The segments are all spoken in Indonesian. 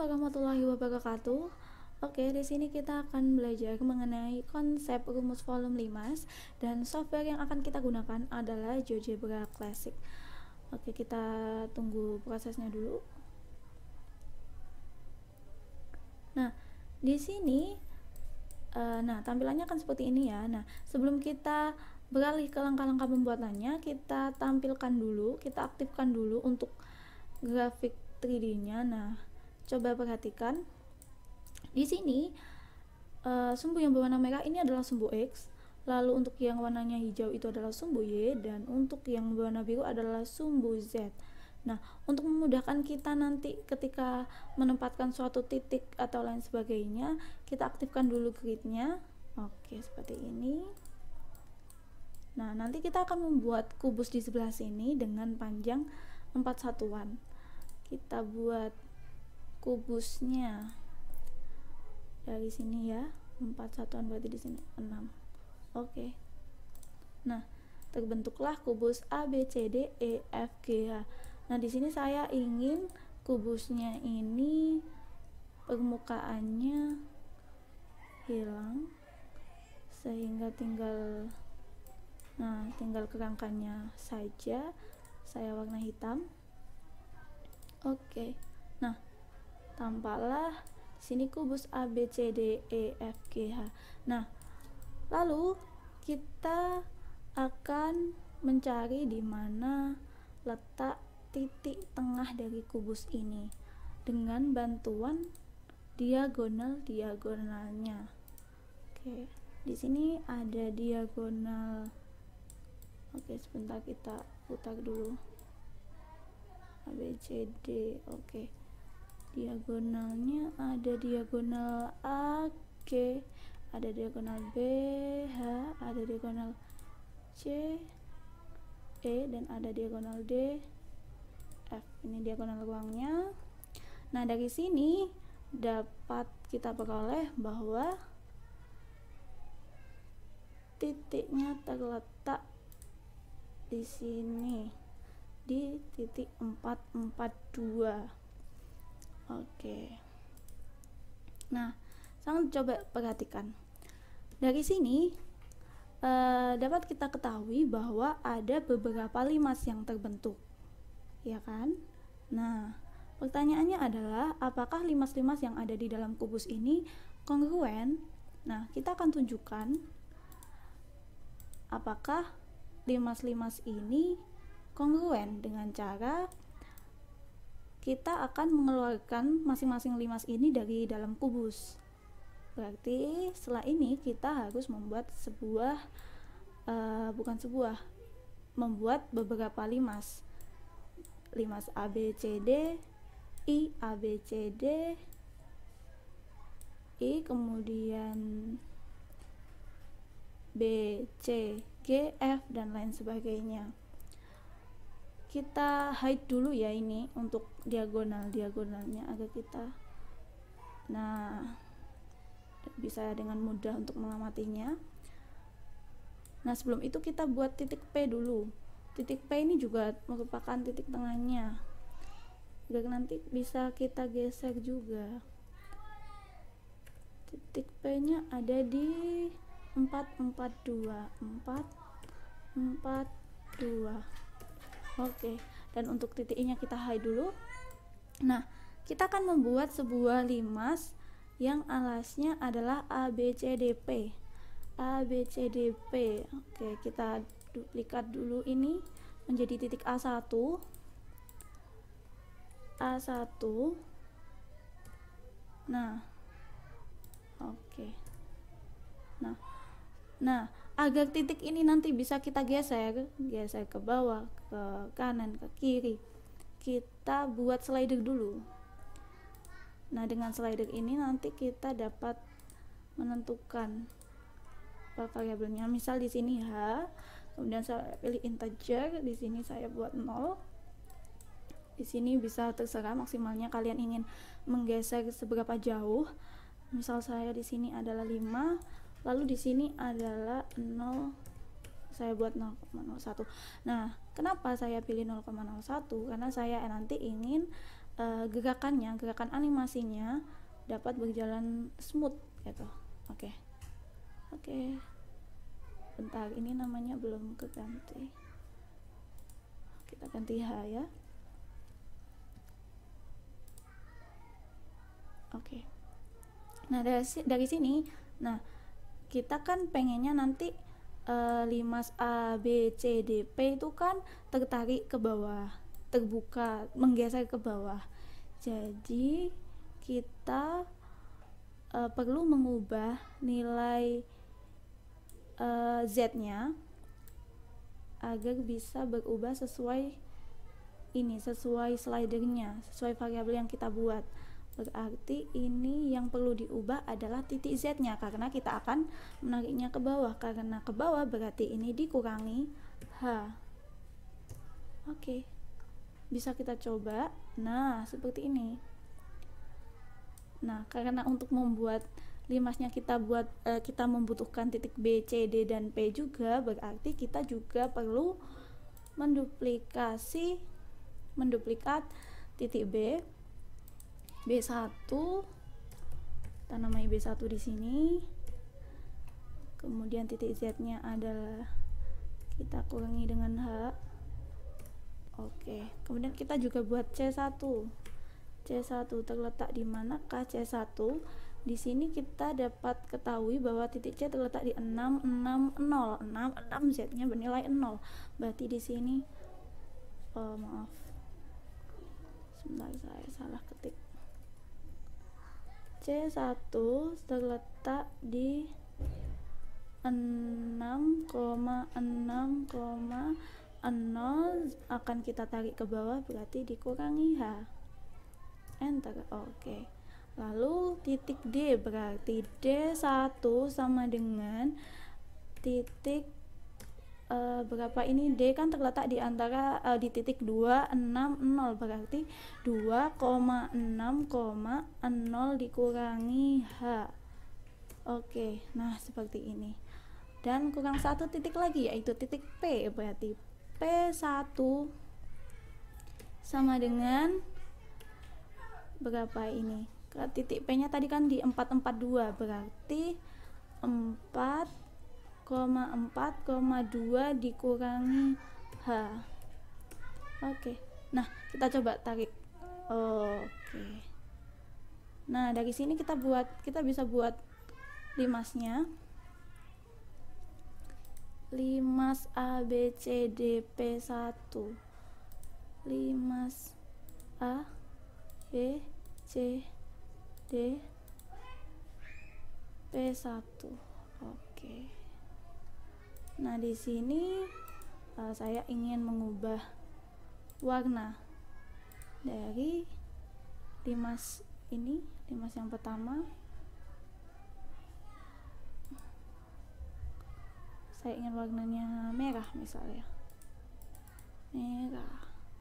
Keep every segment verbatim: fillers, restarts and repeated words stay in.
warahmatullahi wabarakatuh. Oke, di sini kita akan belajar mengenai konsep rumus volume Limas dan software yang akan kita gunakan adalah GeoGebra Classic. Oke, kita tunggu prosesnya dulu. Nah, di sini uh, nah, tampilannya akan seperti ini ya. Nah, sebelum kita beralih ke langkah-langkah pembuatannya, kita tampilkan dulu, kita aktifkan dulu untuk grafik tiga D-nya. Nah, coba perhatikan di sini uh, sumbu yang berwarna merah ini adalah sumbu X, lalu untuk yang warnanya hijau itu adalah sumbu Y, dan untuk yang berwarna biru adalah sumbu Z. Nah, untuk memudahkan kita nanti ketika menempatkan suatu titik atau lain sebagainya, kita aktifkan dulu gridnya. Oke, seperti ini. Nah, nanti kita akan membuat kubus di sebelah sini dengan panjang empat satuan. Kita buat kubusnya dari sini ya, empat satuan, berarti di sini enam. Oke. Nah, terbentuklah kubus A B C D E F G H. Nah, di sini saya ingin kubusnya ini permukaannya hilang sehingga tinggal nah, tinggal kerangkanya saja saya warna hitam. Oke. Nah, tampaklah sini kubus A B C D E F G H. Nah, lalu kita akan mencari di mana letak titik tengah dari kubus ini dengan bantuan diagonal-diagonalnya. Oke, di sini ada diagonal. Oke, sebentar kita putar dulu. A B C D. Oke. Diagonalnya ada diagonal A G, ada diagonal B H, ada diagonal C E, dan ada diagonal D F. Ini diagonal ruangnya. Nah, dari sini dapat kita peroleh bahwa titiknya terletak di sini di titik empat empat dua. Oke. Nah, sekarang coba perhatikan. Dari sini eh, dapat kita ketahui bahwa ada beberapa limas yang terbentuk, ya kan? Nah, pertanyaannya adalah apakah limas-limas yang ada di dalam kubus ini kongruen? Nah, kita akan tunjukkan apakah limas-limas ini kongruen dengan cara kita akan mengeluarkan masing-masing limas ini dari dalam kubus. Berarti setelah ini kita harus membuat sebuah uh, bukan sebuah membuat beberapa limas. Limas A B C D, I A B C D, I, kemudian B C G F, dan lain sebagainya. Kita hide dulu ya ini untuk diagonal-diagonalnya agar kita nah bisa dengan mudah untuk mengamatinya. Nah, sebelum itu kita buat titik P dulu. Titik P ini juga merupakan titik tengahnya agar nanti bisa kita geser juga. Titik P nya ada di empat empat dua, empat empat dua. Oke, dan untuk titik I nya kita hide dulu. Nah, kita akan membuat sebuah limas yang alasnya adalah A B C D P. A B C D P. Oke, kita duplikat dulu ini menjadi titik A satu. A satu. Nah. Oke. Nah. Nah, agar titik ini nanti bisa kita geser, geser ke bawah, ke kanan, ke kiri, kita buat slider dulu. Nah, dengan slider ini nanti kita dapat menentukan variabelnya. Misal di sini H, kemudian saya pilih integer, di sini saya buat nol. Di sini bisa terserah maksimalnya kalian ingin menggeser seberapa jauh. Misal saya di sini adalah lima, lalu di sini adalah nol, saya buat nol koma nol satu. Nah, kenapa saya pilih nol koma nol satu? Karena saya nanti ingin uh, gerakannya, gerakan animasinya dapat berjalan smooth gitu. Oke. Okay. Oke. Okay. Bentar, ini namanya belum keganti. Kita ganti H ya. Oke. Okay. Nah, dari dari sini, nah kita kan pengennya nanti uh, limas A, B, C, D, P itu kan tertarik ke bawah, terbuka, menggeser ke bawah. Jadi kita uh, perlu mengubah nilai uh, Z-nya agar bisa berubah sesuai ini, sesuai slidernya, sesuai variabel yang kita buat. Berarti ini yang perlu diubah adalah titik Z-nya, karena kita akan menariknya ke bawah. Karena ke bawah berarti ini dikurangi H. Oke, bisa kita coba. Nah, seperti ini. Nah, karena untuk membuat limasnya kita buat eh, kita membutuhkan titik B, C, D, dan P juga, berarti kita juga perlu menduplikasi menduplikat titik B, B satu, kita namai B satu di sini. Kemudian titik Z-nya adalah kita kurangi dengan H. Oke, kemudian kita juga buat C satu. C satu terletak di manakah C satu? Di sini kita dapat ketahui bahwa titik C terletak di enam enam nol. enam enam Z-nya bernilai nol. Berarti di sini oh, maaf. Sebentar, saya salah ketik. C satu terletak di enam koma enam koma nol, akan kita tarik ke bawah, berarti dikurangi H. Enter. Oke. Lalu titik D, berarti D satu sama dengan titik uh, berapa ini? D kan terletak di antara uh, di titik dua enam nol, berarti dua koma enam koma nol dikurangi H. Oke, nah seperti ini. Dan kurang satu titik lagi, yaitu titik P, berarti P satu sama dengan berapa ini? Titik P nya tadi kan di empat empat dua, berarti empat koma empat koma dua dikurangi H. Oke, nah kita coba tarik. Oke, nah dari sini kita buat kita bisa buat limasnya. Limas A, B, C, D, P satu. Limas A, B, C, D, P satu. Oke. Nah, di sini uh, saya ingin mengubah warna dari limas ini, limas yang pertama. Saya ingin warnanya merah misalnya. Merah.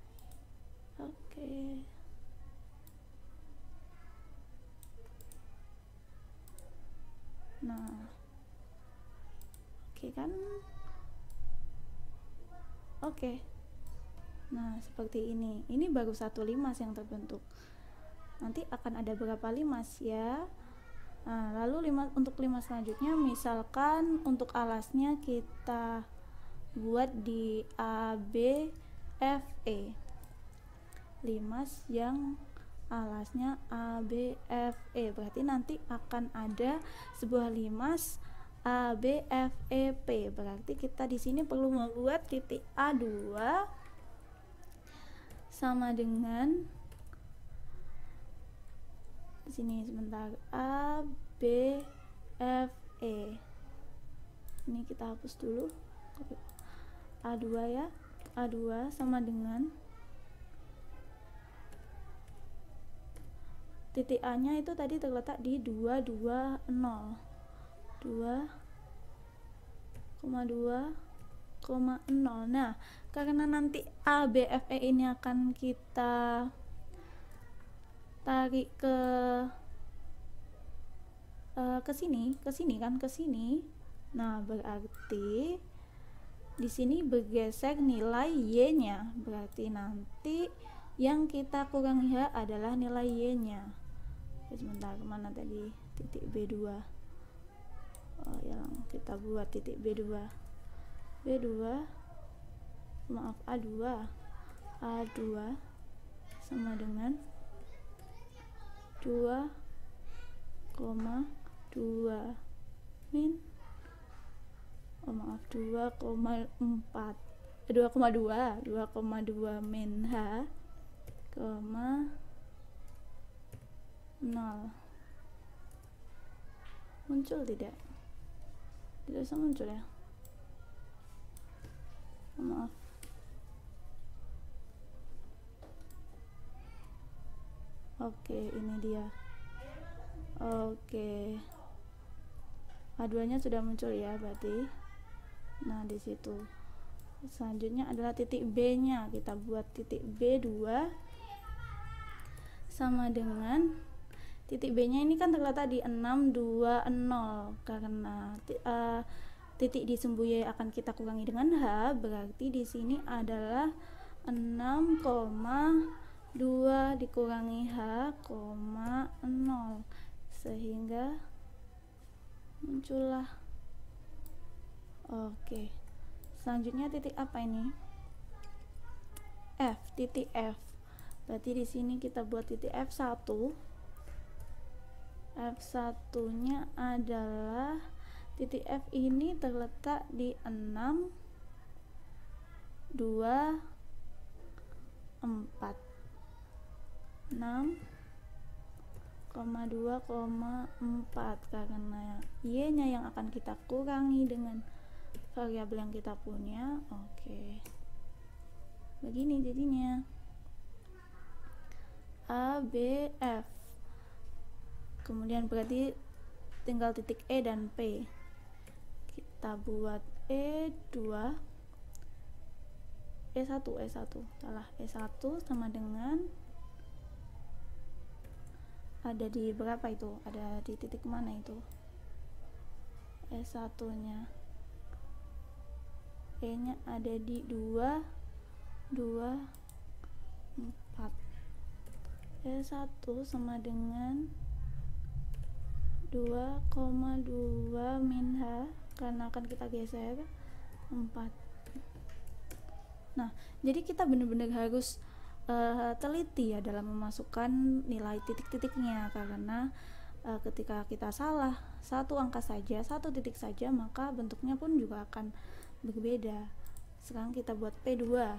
Oke. Nah, oke kan? Oke. Nah, seperti ini. Ini baru satu limas yang terbentuk. Nanti akan ada berapa limas ya? Nah, lalu limas, untuk limas selanjutnya, misalkan untuk alasnya kita buat di A, B, F, E. Limas yang alasnya A, B, F, E. Berarti nanti akan ada sebuah limas A, B, F, E, P. Berarti kita di sini perlu membuat titik A dua sama dengan di sini sebentar, A, B, F, E. Ini kita hapus dulu. A dua ya. A dua sama dengan titik A nya itu tadi terletak di dua dua nol. dua koma dua koma nol. Nah, karena nanti A, B, F, E ini akan kita tarik ke uh, ke sini, ke sini kan, ke sini. Nah, berarti di sini bergeser nilai Y-nya. Berarti nanti yang kita kurangi H adalah nilai Y nya. Sebentar, kemana tadi titik B dua? Oh, yang kita buat titik B dua. B dua, maaf A dua. A dua sama dengan dua koma dua min oh maaf dua koma empat dua koma dua dua koma dua min H koma nol. Muncul tidak? Tidak bisa muncul ya, maaf. Oke, ini dia. Oke, A dua nya sudah muncul ya berarti. Nah, di situ selanjutnya adalah titik B nya. Kita buat titik B dua sama dengan titik B nya ini kan terletak di enam dua nol, karena uh, titik di sumbu Y akan kita kurangi dengan H, berarti di sini adalah enam koma dua dikurangi H, nol, sehingga muncullah. Oke, selanjutnya titik apa ini? F, titik F. Berarti di sini kita buat titik F satu. F satu nya adalah titik F ini terletak di enam dua empat. enam koma dua koma empat, karena Y nya yang akan kita kurangi dengan variabel yang kita punya. Oke, begini jadinya A, B, F. Kemudian berarti tinggal titik E dan P. Kita buat E dua, E satu, E satu, salah, E satu sama dengan ada di berapa itu? Ada di titik mana itu? E satu nya. E nya ada di dua, dua, empat. E satu sama dengan dua koma dua min H, karena akan kita geser empat. Nah, jadi kita benar-benar harus Uh, teliti ya dalam memasukkan nilai titik-titiknya, karena uh, ketika kita salah satu angka saja, satu titik saja, maka bentuknya pun juga akan berbeda. Sekarang kita buat P dua,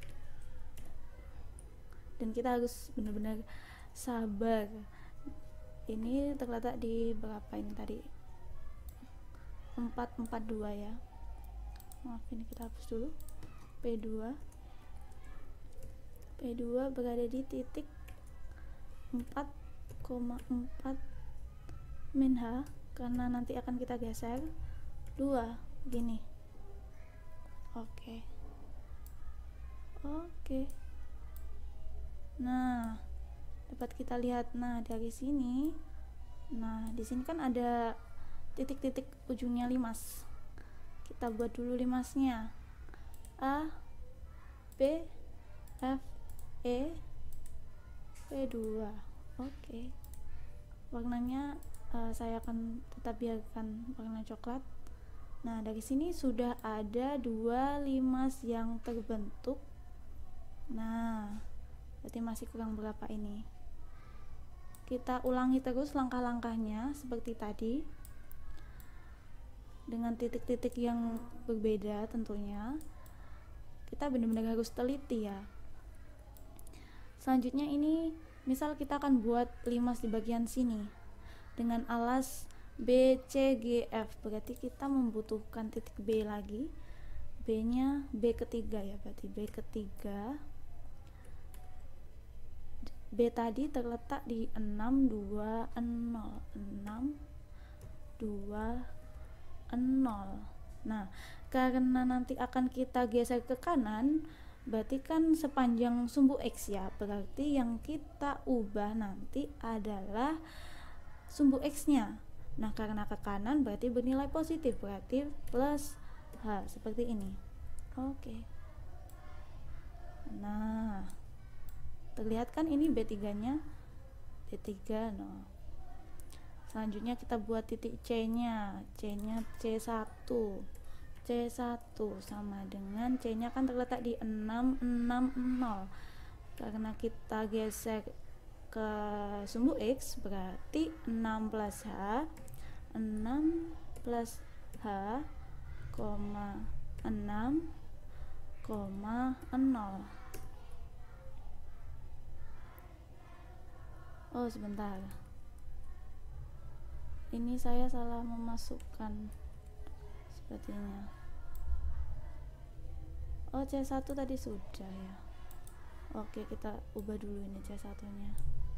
dan kita harus benar-benar sabar. Ini terletak di berapa ini tadi? empat empat dua ya, maaf, ini kita hapus dulu. P dua P dua berada di titik empat koma empat min H, karena nanti akan kita geser dua gini. Oke. Oke. Nah, dapat kita lihat, nah dari sini, nah di sini kan ada titik-titik ujungnya limas. Kita buat dulu limasnya. A, B, F, E, P dua. Oke, warnanya uh, saya akan tetap biarkan warna coklat. Nah, dari sini sudah ada dua limas yang terbentuk. Nah, berarti masih kurang berapa ini? Kita ulangi terus langkah-langkahnya seperti tadi, dengan titik-titik yang berbeda tentunya. Kita benar-benar harus teliti ya. Selanjutnya ini misal kita akan buat limas di bagian sini dengan alas B, C, G, F, berarti kita membutuhkan titik B lagi. B nya B ketiga ya, berarti B ketiga. B tadi terletak di enam dua nol, enam dua nol. Nah, karena nanti akan kita geser ke kanan, berarti kan sepanjang sumbu X ya, berarti yang kita ubah nanti adalah sumbu X nya. Nah, karena ke kanan berarti bernilai positif, berarti plus H, seperti ini. Oke. Nah, terlihat kan ini B tiga nya B tiga. No, selanjutnya kita buat titik C nya C nya C satu C satu sama dengan C nya kan terletak di enam enam nol. Karena kita geser ke sumbu X, berarti enam plus H enam plus H, enam, nol. Oh sebentar, ini saya salah memasukkan sepertinya. Oh C satu tadi sudah ya. Oke, kita ubah dulu ini C satu nya.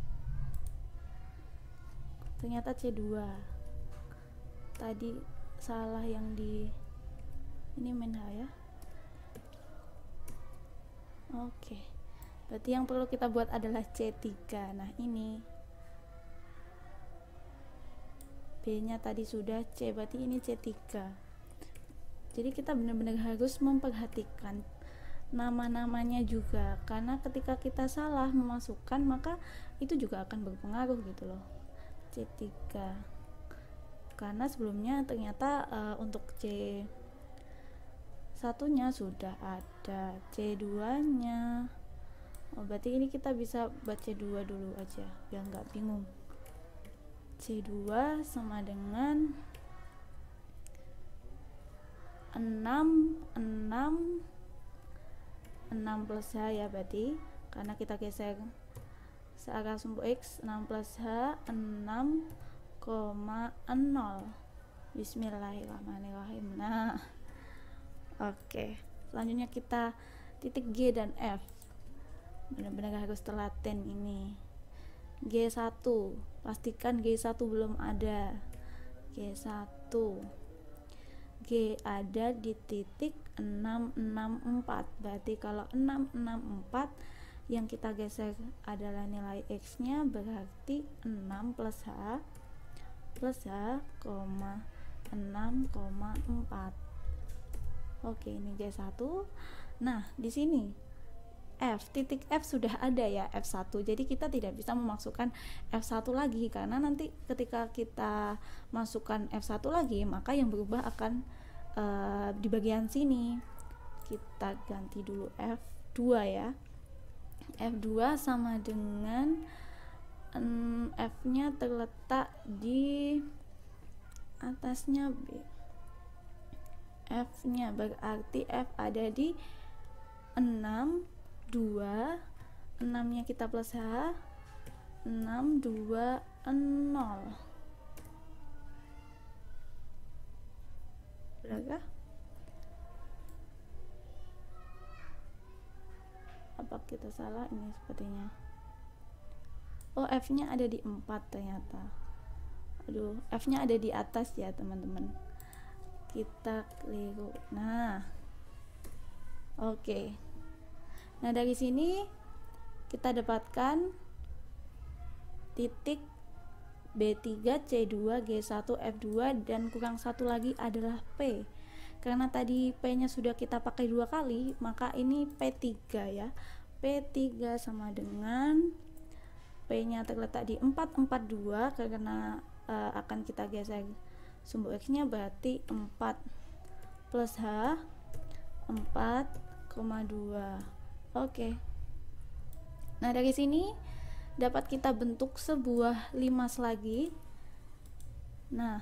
Ternyata C dua. Tadi salah yang di ini menha ya. Oke, berarti yang perlu kita buat adalah C tiga. Nah ini B nya tadi sudah, C berarti ini C tiga. Jadi kita benar-benar harus memperhatikan nama-namanya juga, karena ketika kita salah memasukkan maka itu juga akan berpengaruh gitu loh. C tiga, karena sebelumnya ternyata uh, untuk C satu nya sudah ada, C dua nya. Oh berarti ini kita bisa buat C dua dulu aja biar nggak bingung. C dua sama dengan enam enam enam plus H ya, berarti karena kita geser searah sumbu X, enam plus H enam koma nol. Bismillahirrahmanirrahim. Nah oke, selanjutnya kita titik G dan F. Benar-benar harus telaten ini. G satu, pastikan G satu belum ada. G satu, G ada di titik enam enam empat. Berarti kalau enam enam empat yang kita geser adalah nilai X nya, berarti enam plus H plus H, enam koma empat. Oke, ini G satu. Nah, di sini F, titik F sudah ada ya, F satu. Jadi kita tidak bisa memasukkan F satu lagi, karena nanti ketika kita masukkan F satu lagi, maka yang berubah akan uh, di bagian sini. Kita ganti dulu F dua ya. F dua sama dengan um, F nya terletak di atasnya B. F nya berarti F ada di enam dua, enam nya kita plus H, enam dua nol. Berapa? Apa kita salah ini sepertinya? Oh, F nya ada di empat ternyata. Aduh, F nya ada di atas ya teman-teman, kita keliru. Nah oke, okay. Nah dari sini kita dapatkan titik B tiga, C dua, G satu, F dua, dan kurang satu lagi adalah P. Karena tadi P nya sudah kita pakai dua kali, maka ini P tiga ya. P tiga sama dengan P nya terletak di empat empat dua, karena uh, akan kita geser sumbu X nya, berarti empat plus H, empat koma dua. Oke. Nah dari sini dapat kita bentuk sebuah limas lagi. Nah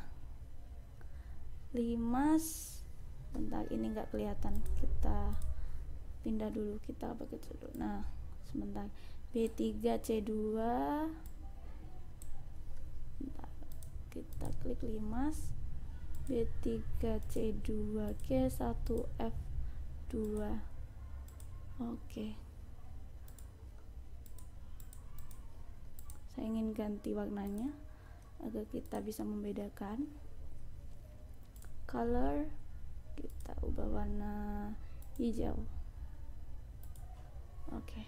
limas, bentar ini nggak kelihatan, kita pindah dulu, kita pakai dulu. Nah sebentar, B tiga C dua, bentar, kita klik limas B tiga C dua G satu F dua. Oke, saya ingin ganti warnanya agar kita bisa membedakan. Color kita ubah warna hijau. Oke,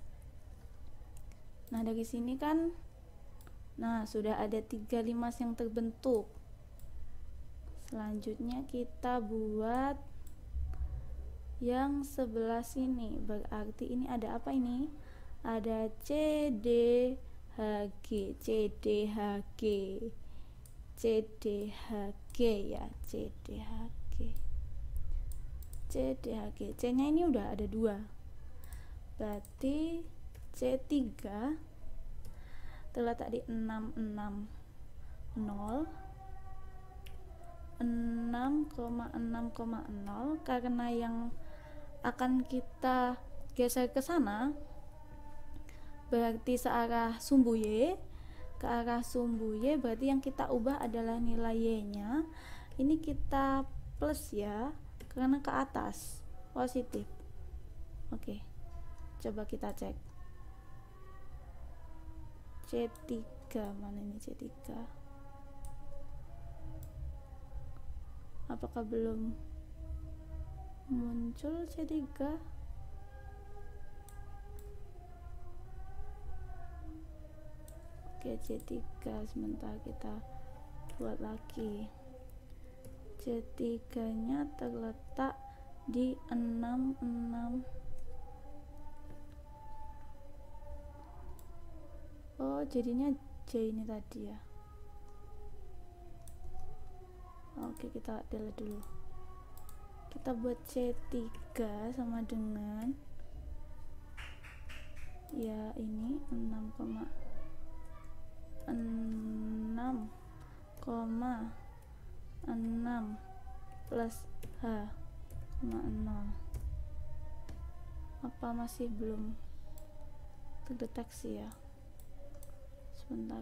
nah dari sini kan, nah sudah ada tiga limas yang terbentuk. Selanjutnya kita buat yang sebelah sini, berarti ini ada apa ini? ada C D H G, C D H G, C D H G ya, C D H G, C D H G. C nya ini udah ada dua, berarti C tiga terletak di enam enam nol enam koma enam koma nol. Karena yang akan kita geser ke sana berarti searah sumbu Y, ke arah sumbu Y, berarti yang kita ubah adalah nilai Y nya. Ini kita plus ya, karena ke atas positif. Oke, coba kita cek C tiga, mana ini C tiga, apakah belum muncul C tiga? Oke, C tiga sebentar kita buat lagi. C tiga nya terletak di enam enam. Oh, jadinya J ini tadi ya. Oke, kita delete dulu. Kita buat C tiga sama dengan ya ini enam koma enam koma enam plus H koma nol. Apa masih belum terdeteksi ya? Sebentar.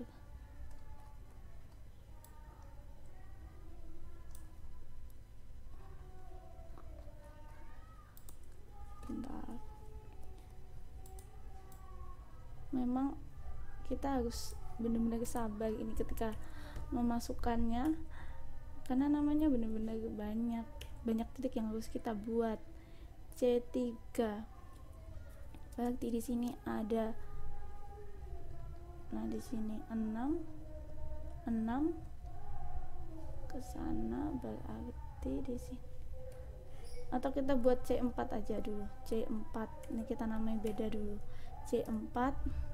Bentar. Memang kita harus benar-benar sabar ini ketika memasukkannya, karena namanya benar-benar banyak banyak titik yang harus kita buat. C tiga berarti di sini ada, nah di sini enam enam ke sana, berarti di sini, atau kita buat C empat aja dulu. C empat ini kita namanya beda dulu. C empat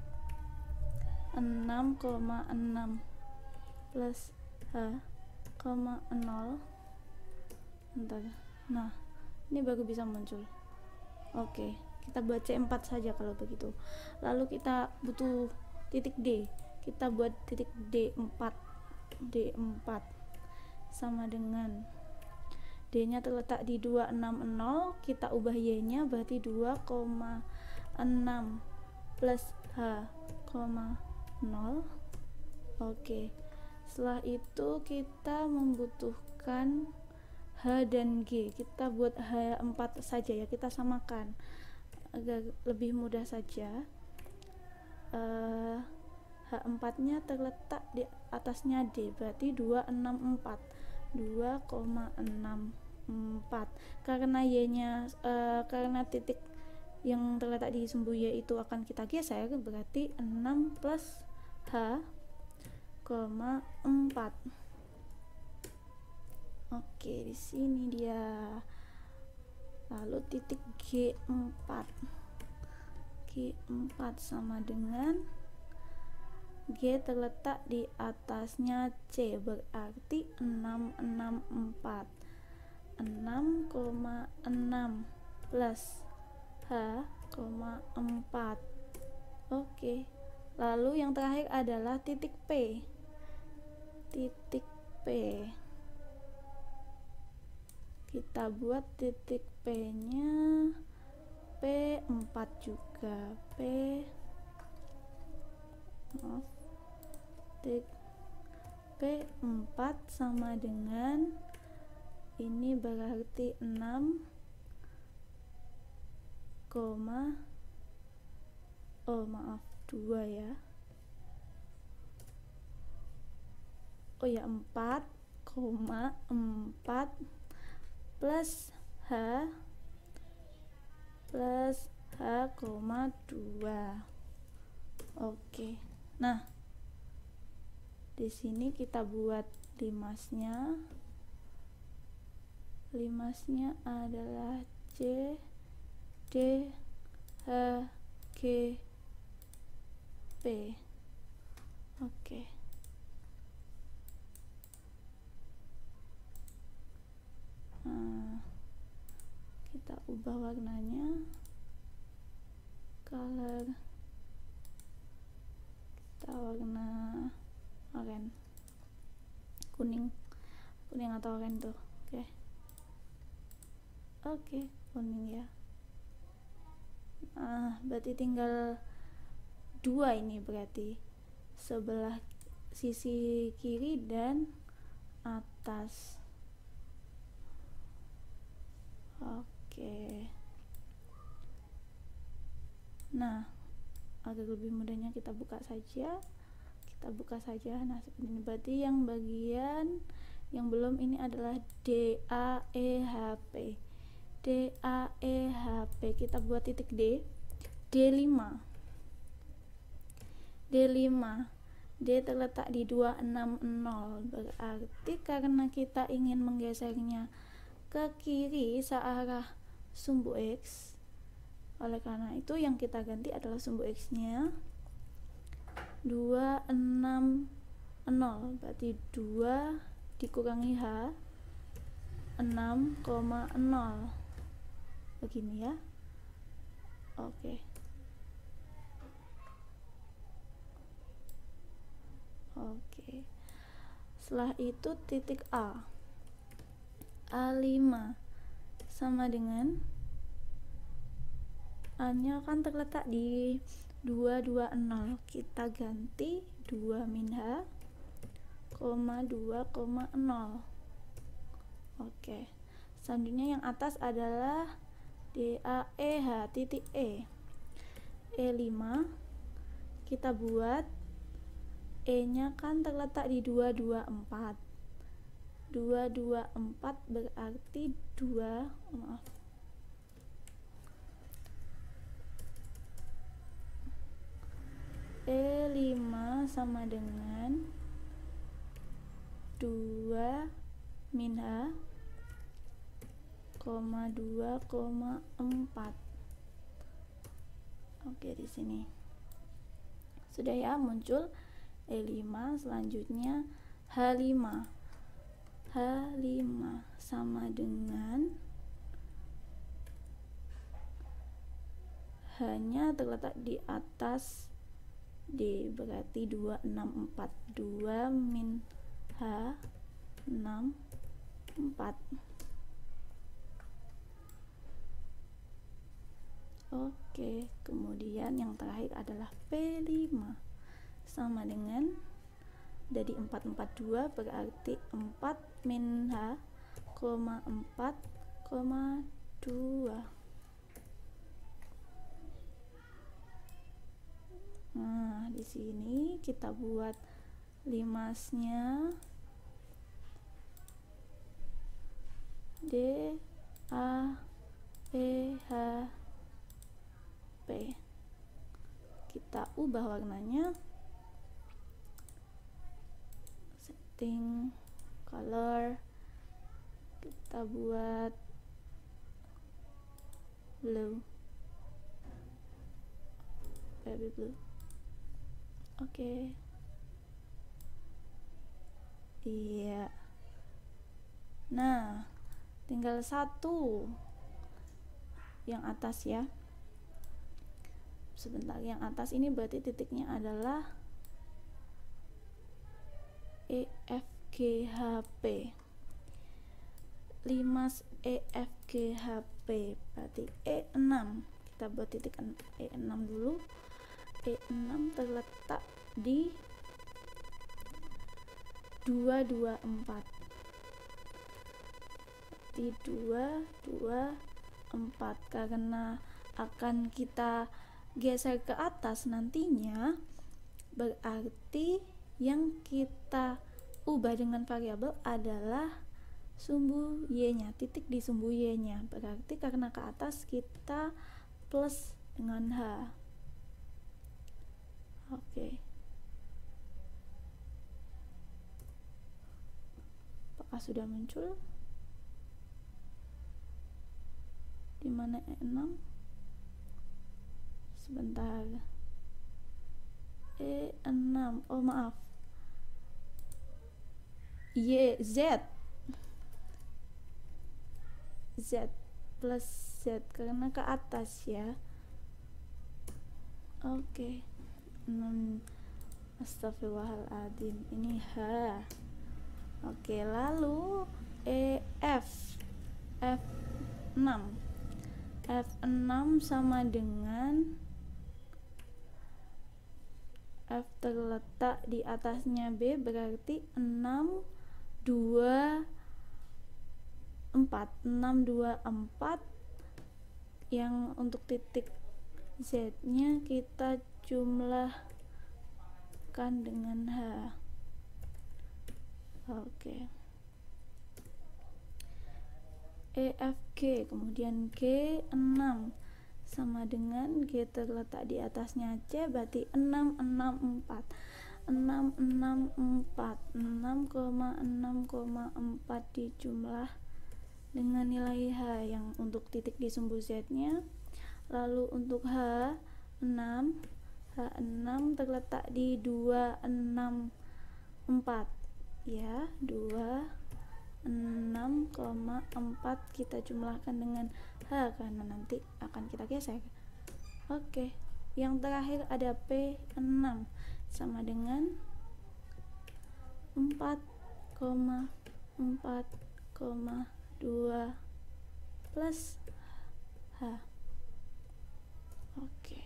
enam koma enam plus H koma nol. Bentar. Nah, ini baru bisa muncul. Oke, kita buat C empat saja kalau begitu. Lalu kita butuh titik D. Kita buat titik D empat. D empat sama dengan D nya terletak di dua enam nol, kita ubah Y nya berarti dua koma enam plus H koma nol. Oke, setelah itu kita membutuhkan H dan G. Kita buat H empat saja ya, kita samakan agar lebih mudah saja. uh, H empat nya terletak di atasnya D, berarti dua enam empat, dua koma enam empat. Karena Y nya uh, karena titik yang terletak di sumbu Y itu akan kita geser, berarti enam plus H koma empat. Oke, di sini dia. Lalu titik G empat. G empat sama dengan G terletak di atasnya C, berarti enam enam empat. enam koma enam plus H koma empat. Oke. Lalu yang terakhir adalah titik P. Titik P. Kita buat titik P nya P empat juga. P maaf, titik P empat sama dengan ini berarti enam koma oh maaf dua ya. Oh ya, empat koma empat plus H plus H koma dua. Oke. Nah, di sini kita buat limasnya. Limasnya adalah C D H G P. Oke. Nah, kita ubah warnanya, color kita warna oranye, kuning kuning atau oranye tuh. Oke. Oke, kuning ya. Nah, berarti tinggal dua ini, berarti sebelah sisi kiri dan atas. Oke. Nah, agar lebih mudahnya kita buka saja. Kita buka saja. Nah, seperti ini. Berarti yang bagian yang belum ini adalah D A E H P. D A E H P kita buat titik D. D lima. D lima. D terletak di dua enam nol. Berarti karena kita ingin menggesernya ke kiri searah sumbu X, oleh karena itu yang kita ganti adalah sumbu X nya dua enam nol, berarti dua dikurangi H enam koma nol, begini ya. Oke. Oke. Setelah itu titik A. A lima sama dengan A nya kan terletak di dua dua nol, kita ganti dua min H, dua koma nol. Oke. Selanjutnya yang atas adalah D A E H titik E. E lima kita buat, E nya kan terletak di dua dua empat. dua dua empat berarti dua, maaf. E lima sama dengan dua min H, dua koma empat. Oke, di sini sudah ya muncul E lima. Selanjutnya H lima. H lima sama dengan H-nya terletak di atas D, berarti dua enam empat. dua min H enam empat. Oke, kemudian yang terakhir adalah P lima sama dengan dari empat empat dua, berarti empat min H, empat koma dua. Nah, di sini kita buat limasnya D A E H P. Kita ubah warnanya, setting color, kita buat blue, baby blue. Oke. Iya. Nah, tinggal satu yang atas ya. Sebentar, yang atas ini berarti titiknya adalah E F G H P. Limas E F G H P berarti E enam. Kita buat titik E enam dulu. E enam terletak di dua dua empat. Di dua dua empat, karena akan kita geser ke atas nantinya, berarti yang kita ubah dengan variabel adalah sumbu Y-nya, titik di sumbu Y-nya. Berarti karena ke atas kita plus dengan H. Oke. Apakah sudah muncul? Di mana E enam? Sebentar. E enam, oh maaf, Y, Z Z plus Z karena ke atas ya. Oke, hmm, astagfirullahaladzim, ini H. Oke, lalu E, F F enam F enam sama dengan F terletak di atasnya B, berarti enam dua empat enam dua empat. Yang untuk titik Z nya kita jumlahkan dengan H. Oke, E, F, G, kemudian G enam sama dengan G terletak di atasnya C, berarti enam enam empat enam enam empat enam koma enam koma empat dijumlah dengan nilai H yang untuk titik di sumbu Z nya. Lalu untuk H enam H enam terletak di dua enam empat ya, dua enam koma empat kita jumlahkan dengan H karena nanti akan kita geser. Oke, yang terakhir ada P enam sama dengan empat koma empat koma dua plus H. Oke,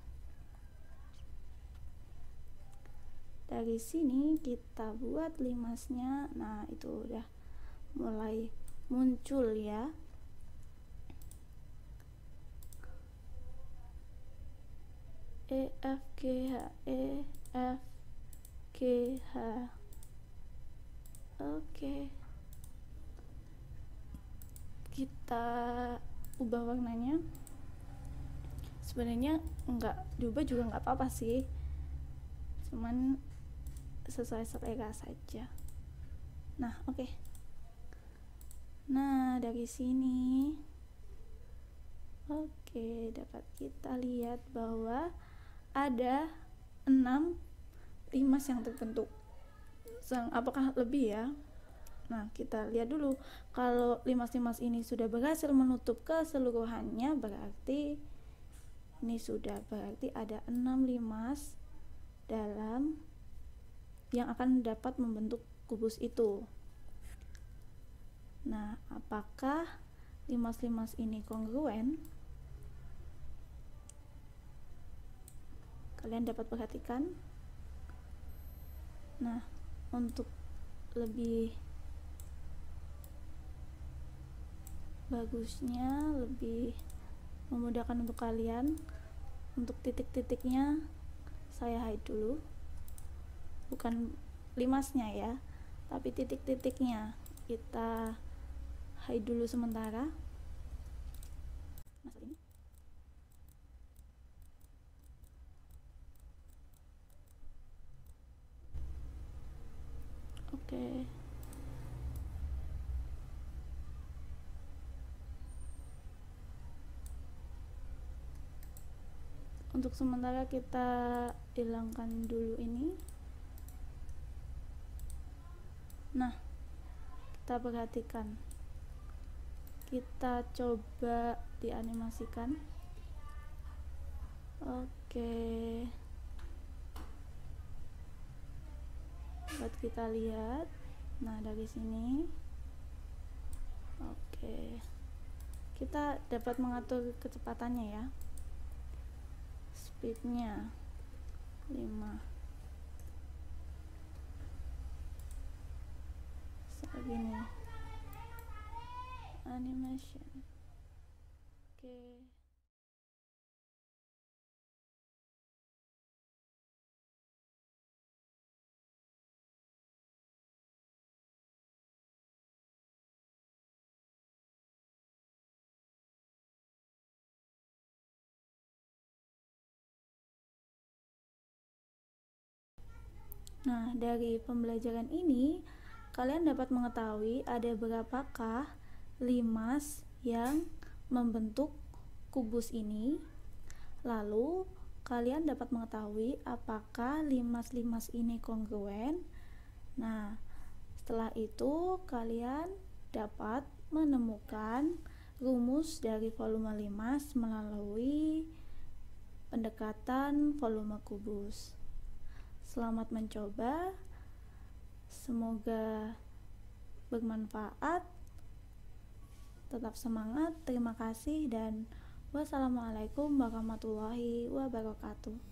dari sini kita buat limasnya. Nah, itu udah mulai muncul ya. E, F, G, H, E, F, G, H. Oke, kita ubah warnanya. Sebenarnya enggak diubah juga nggak apa-apa sih, cuman sesuai selera saja. Nah, oke. Okay. Nah, dari sini oke, okay, dapat kita lihat bahwa ada enam limas yang terbentuk. Apakah lebih ya? Nah, kita lihat dulu. Kalau limas-limas ini sudah berhasil menutup keseluruhannya, berarti ini sudah berarti ada enam limas dalam yang akan dapat membentuk kubus itu. Nah, apakah limas-limas ini kongruen? Kalian dapat perhatikan. Nah, untuk lebih bagusnya, lebih memudahkan untuk kalian, untuk titik-titiknya saya hide dulu, bukan limasnya ya, tapi titik-titiknya kita hide dulu sementara. Nah, ini oke, okay. Untuk sementara kita hilangkan dulu ini. Nah, kita perhatikan, kita coba dianimasikan. Oke, buat kita lihat. Nah, dari sini oke, kita dapat mengatur kecepatannya ya, speednya lima segini, animation. Oke, nah dari pembelajaran ini kalian dapat mengetahui ada berapakah limas yang membentuk kubus ini. Lalu kalian dapat mengetahui apakah limas-limas ini kongruen. Nah, setelah itu kalian dapat menemukan rumus dari volume limas melalui pendekatan volume kubus. Selamat mencoba, semoga bermanfaat. Tetap semangat, terima kasih, dan wassalamualaikum warahmatullahi wabarakatuh.